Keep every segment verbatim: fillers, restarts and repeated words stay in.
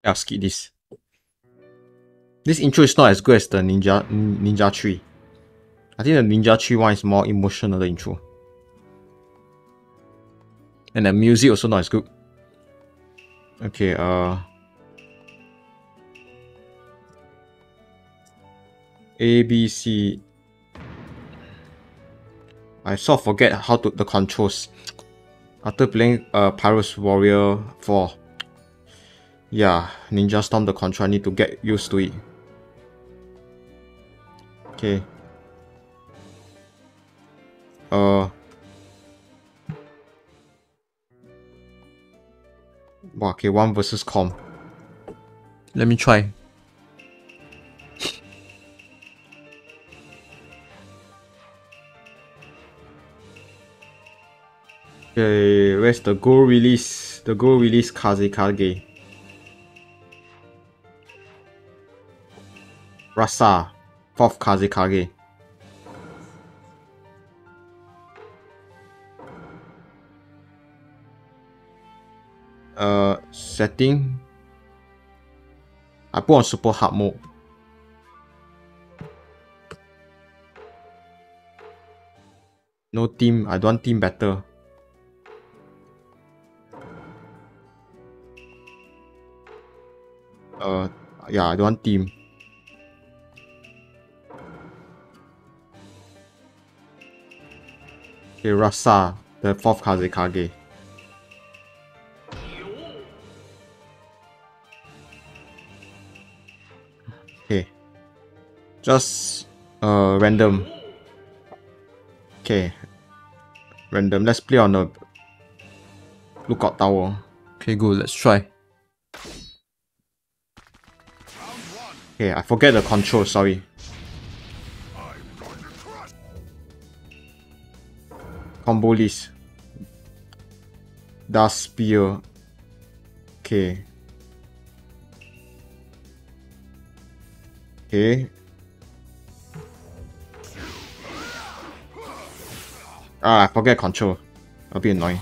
I'll skip this. This intro is not as good as the Ninja Ninja three. I think the Ninja three one is more emotional, the intro. And the music also not as good. Okay, uh... A, B, C... I sort of forget how to the controls. After playing uh, Pyrus Warrior four. Yeah, Ninja Storm the control, I need to get used to it. Okay. Uh... Okay, one versus com. Let me try. Okay, where's the goal release? The goal release Kazekage. Rasa, fourth Kazekage. Uh, setting. I put on super hard mode. No team. I don't want team better. Uh, yeah, I don't want team. Okay, Rasa, the fourth Kazekage. Okay. Just uh random. Okay. Random. Let's play on the lookout tower. Okay, good. Let's try. Okay, I forget the control, sorry. Combo list. Dust Spear. Okay. Okay. Ah, I forget control. A bit annoying.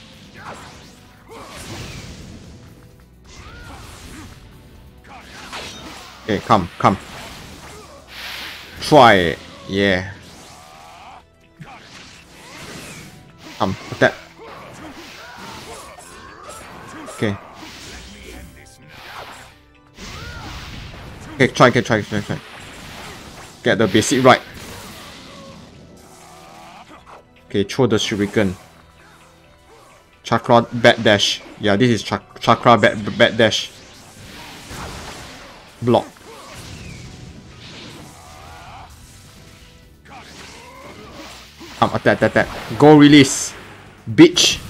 Okay, come, come. Try it. Yeah. Come, attack. Okay. Okay, try, okay, try, try, try. Get the basic right. Okay, throw the shuriken. Chakra back dash. Yeah, this is chak chakra back back dash. Block. Come, attack, attack, attack. Go release. Bitch.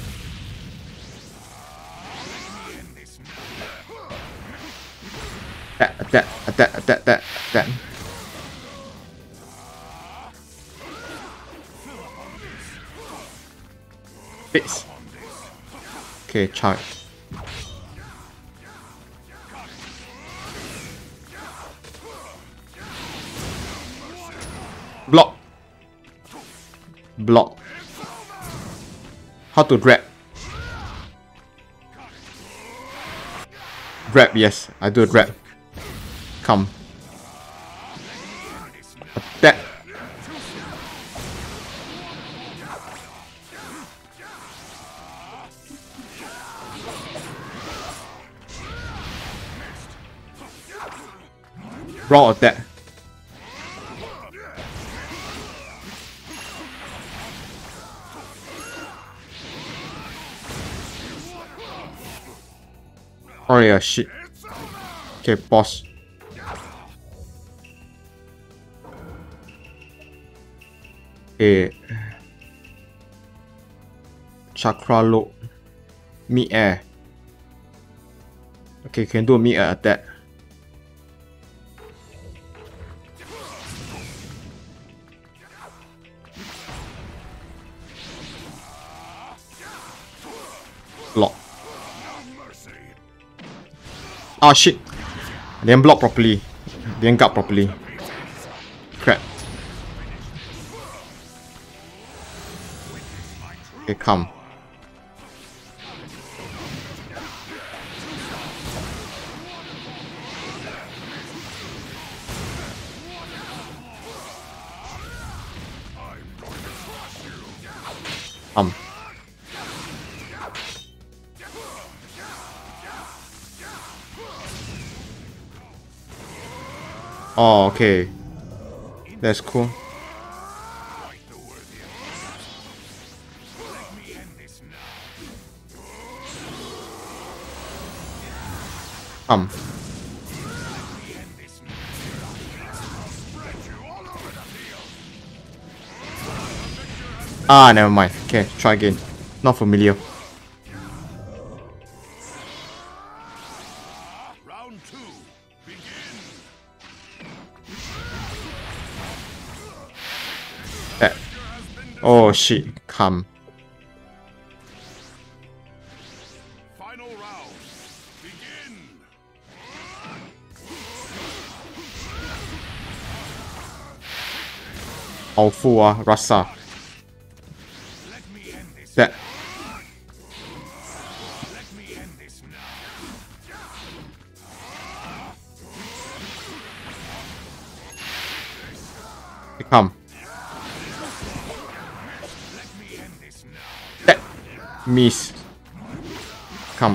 Attack, attack, attack, attack, attack, attack. Fix. Okay, charge. Block. Block. How to grab? Grab, yes. I do a grab. Come. Attack. Raw attack. Oh yeah, shit. Okay, pause. Okay. Chakra low. Mid air. Okay, can do a mid air attack. Block. Ah shit. Didn't block properly. Didn't guard properly. Crap. Okay, come. Um. Oh, okay. That's cool. Um. Ah, never mind. Okay, try again. Not familiar. Round two, begin. That. Oh shit, come. Final round, begin. Awful ah, Rasa. Let me end this. That. Let me end this now. Come. Let me end this now. That. Miss. Come.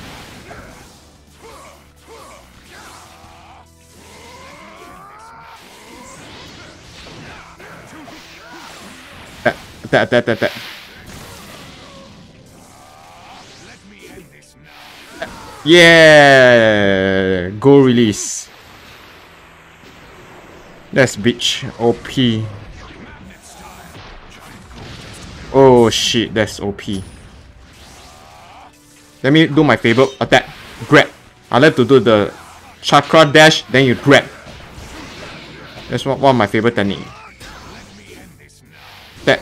That. That. That. That. That. Let me end this now. Yeah. Go release. That's bitch. O P. Oh shit, that's O P. Let me do my favorite attack. Grab. I like to do the chakra dash, then you grab. That's one, one of my favorite technique. That.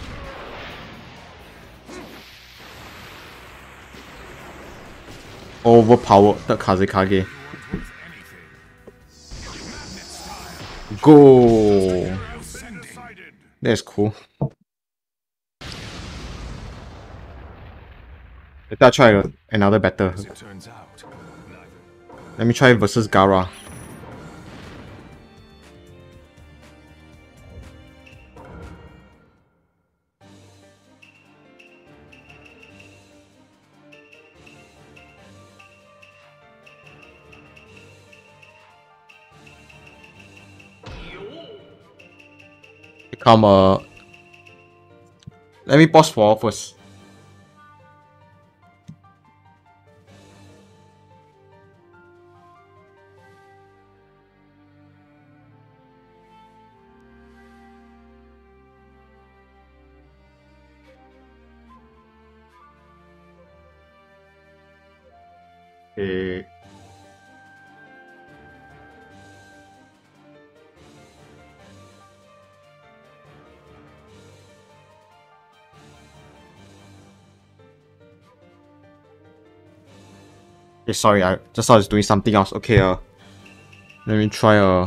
Overpowered the Kazekage. Go. That's cool. Later I try another battle. Let me try versus Gara. Become a. Let me pause for first. Okay. Okay, sorry, I just thought I was doing something else. Okay, uh, let me try uh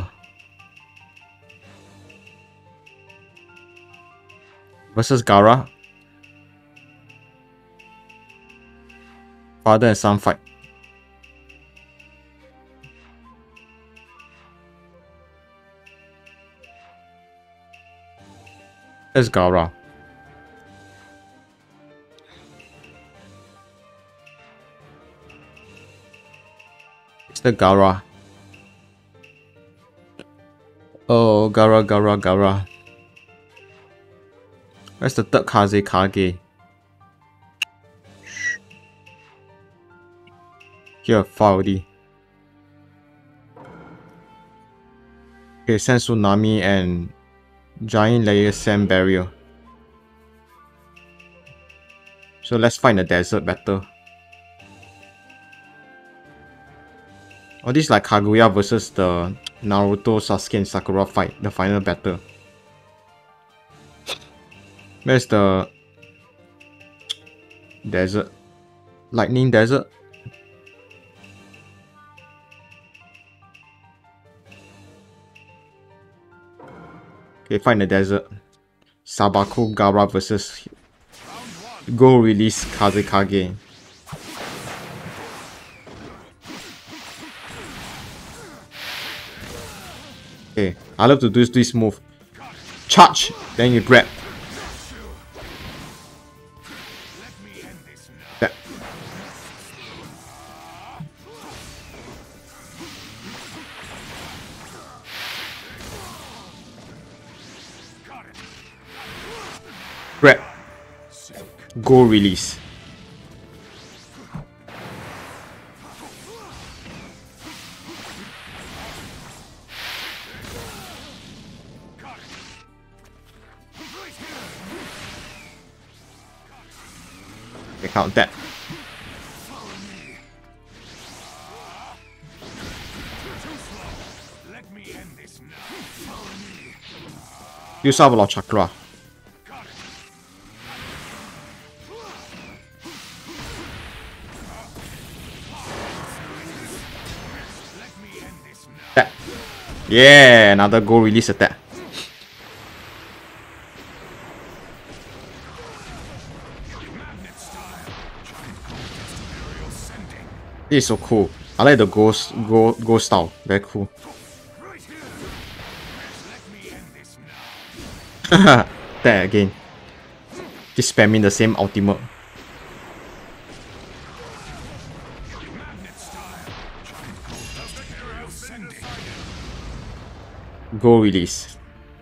versus Gara. Father and son fight. That's Gara. It's the Gara. Oh, Gara, Gara, Gara. Where's the third Kazekage? Here, far already. Okay, send tsunami and giant layer sand barrier. So let's find the desert better. Oh, this is like Kaguya versus the Naruto, Sasuke and Sakura fight, the final battle. Where's the desert? Lightning desert? Okay, find the desert. Sabaku Gara versus Go release Kazekage. Okay, I love to do this move. Charge, then you grab. Grab. Go release. Okay, count that. Use up a lot of chakra. That. Yeah, another go release attack. This is so cool. I like the ghost go go style. Very cool. That again. Just spamming the same ultimate. Go release.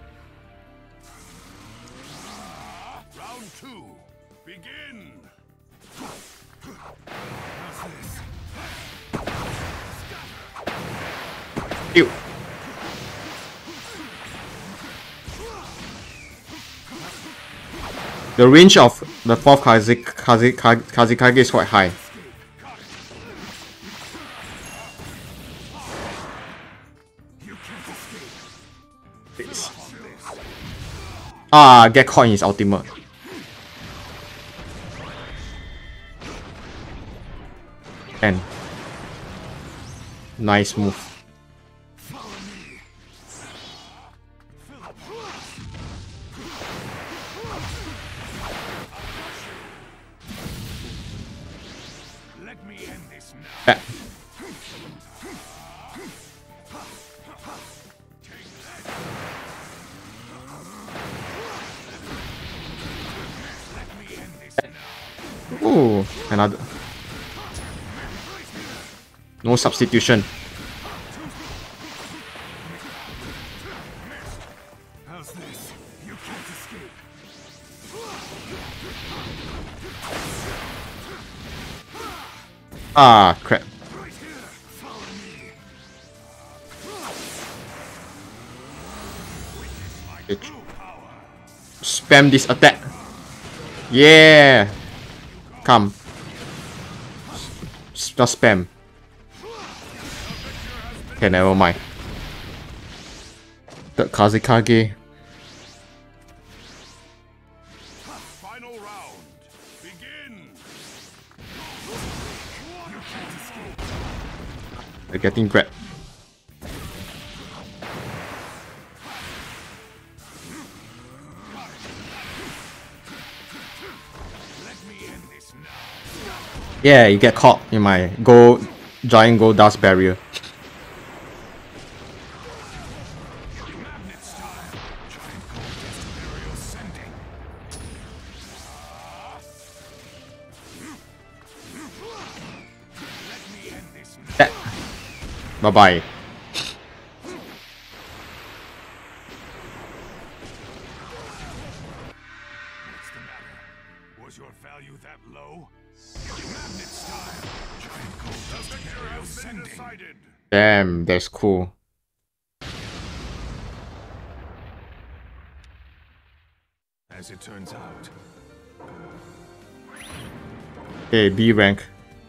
Round two. Begin. Ew. The range of the fourth Kaze, Kaze, Kazekage is quite high. Ah, get caught in his ultimate. And nice move. Back. Ooh, another. No substitution. How's this? You can't escape. Ah, crap. Okay. Spam this attack. Yeah. Come. S just spam. Okay, never mind. The Kazekage. Final round. Begin. They're getting grabbed. Yeah, you get caught in my gold giant gold dust barrier. Bye bye. What's the matter? Was your value that low? Magnet style. Giant cold dust aerial sending. Damn, that's cool. As it turns out. Hey, B rank.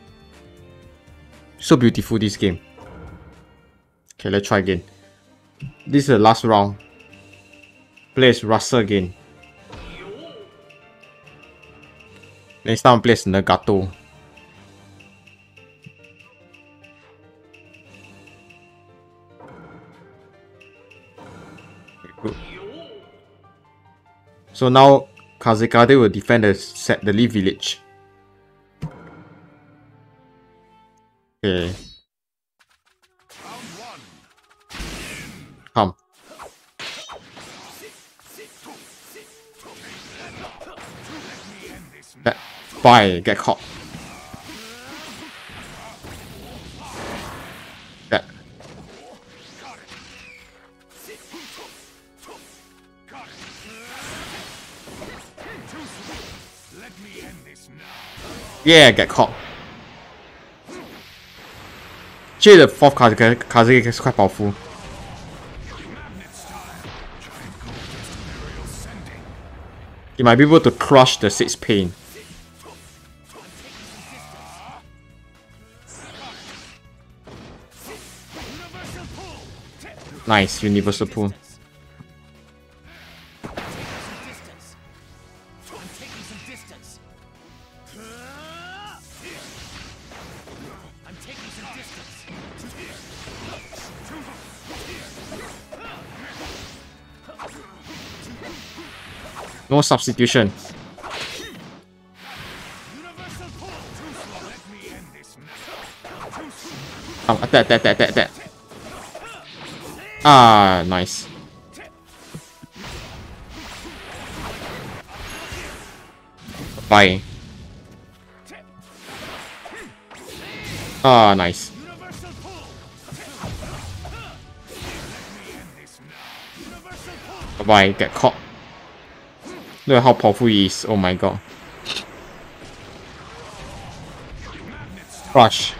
So beautiful, this game. Okay, let's try again. This is the last round. Play as Rasa again. Next time play as Nagato. Okay, good. So now Kazekage will defend the set the Leaf Village. Okay. Come. That bye, get caught. That. Yeah, get caught. Actually, the fourth Kazekage Kazekage is quite powerful. He might be able to crush the six pain. Nice, universal pull. No substitution. Oh, attack, attack, attack, attack. Ah, nice. Bye. Ah, nice. Bye bye, get caught. Look at how powerful he is. Oh my god. Crush.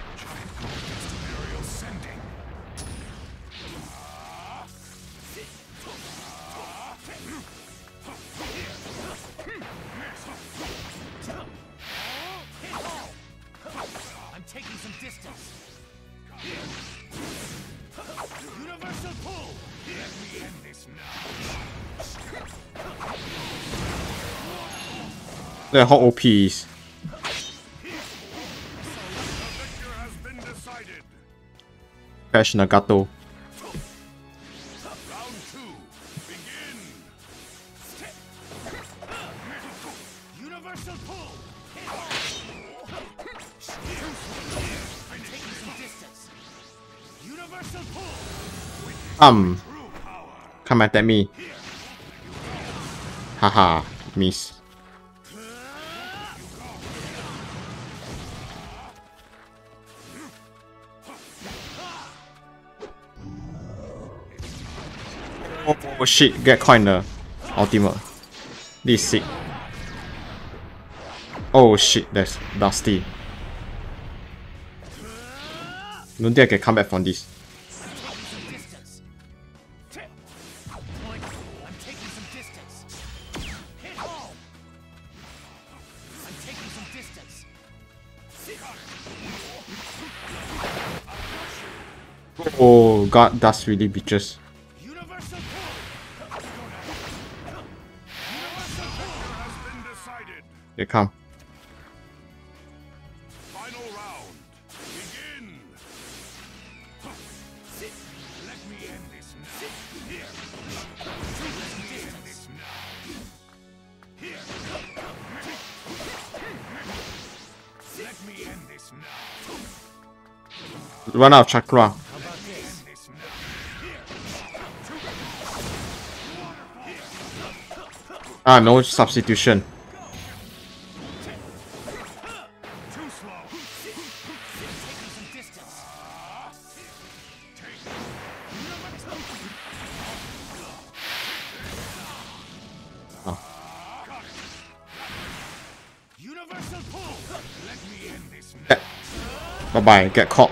Look at how O P he is. Crash Nagato. Um, come at me. Haha, miss. Oh shit, get caught in the ultimate. This is sick. Oh shit, that's dusty. Don't think I can come back from this. Oh god, that's really bitches. They come. Final round. Begin. Let me end this now. Here. Let me end this now. Here. Let me end this now. Run out of chakra. Ah, no substitution. Bye bye, get caught.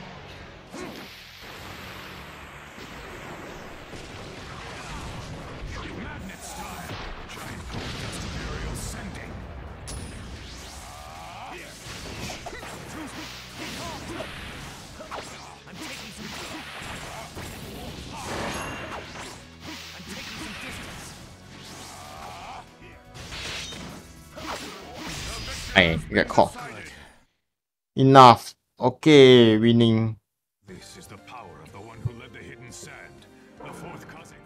Hey, get caught. Enough. Okay, winning. This is the power of the one who led the hidden sand. The fourth cousin.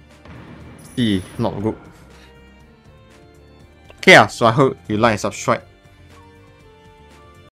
See, not good. Okay, so I hope you like and subscribe.